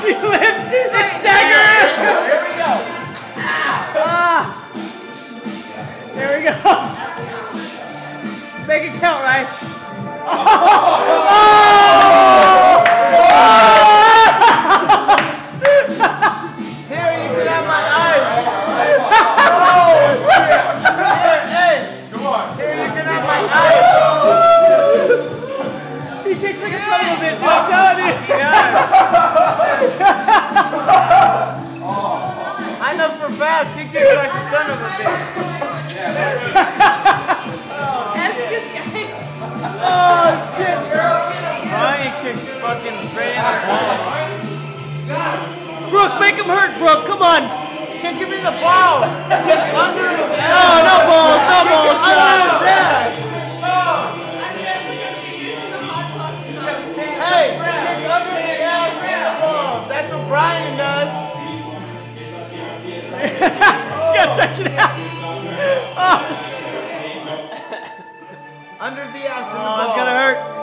She lives. She's a stagger. Here we go. There we go. Make it count, right? Oh! Here, you can have my eyes. Oh, shit. Here, hey. Come on. Here, you can have my eyes. He kicks like a son of a bitch. I'm telling you. I know for a fact he kicks like a son of a bitch. Oh, shit. Ryan kicks fucking straight in the balls. Brooke, make him hurt, Brooke. Come on. Kick him in the balls. Kick under his ass. No balls. No balls. Under his ass. Hey, kick under his ass in the balls. That's what Brian does. She's got to stretch it out. Oh. Under the ass in the balls. Oh, it's going to hurt.